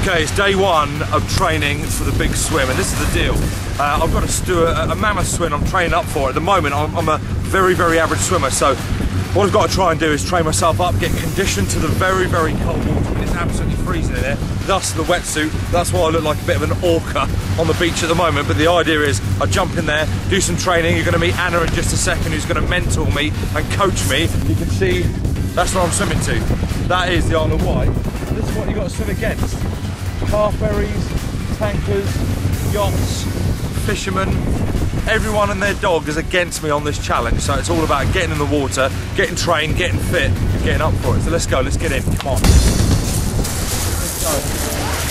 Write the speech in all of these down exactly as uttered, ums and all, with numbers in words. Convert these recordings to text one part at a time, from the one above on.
Okay, it's day one of training for the big swim, and this is the deal. Uh, I've got to do a, a mammoth swim I'm training up for. At the moment, I'm, I'm a very, very average swimmer, so what I've got to try and do is train myself up, get conditioned to the very, very cold water. It's absolutely freezing in there, thus the wetsuit. That's why I look like a bit of an orca on the beach at the moment, but the idea is I jump in there, do some training. You're going to meet Anna in just a second, who's going to mentor me and coach me. You can see that's where I'm swimming to. That is the Isle of Wight. This is what you've got to swim against. Car ferries, tankers, yachts, fishermen. Everyone and their dog is against me on this challenge, so it's all about getting in the water, getting trained, getting fit, and getting up for it. So let's go, let's get in, come on. Let's go.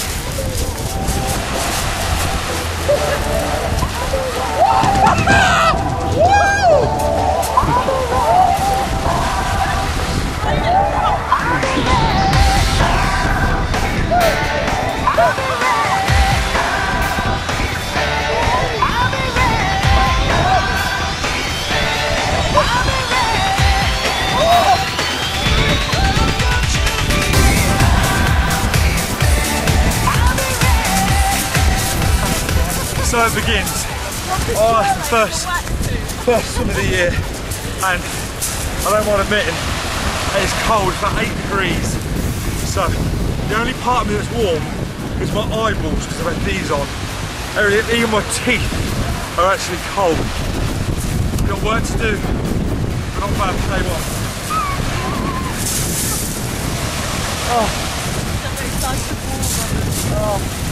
So it begins. Oh, it's the first, first swim of the year, and I don't mind admitting, it's cold, it's about eight degrees. So the only part of me that's warm is my eyeballs, because I've had these on. Even my teeth are actually cold. Got work to do, but not bad for day one. Oh. Oh.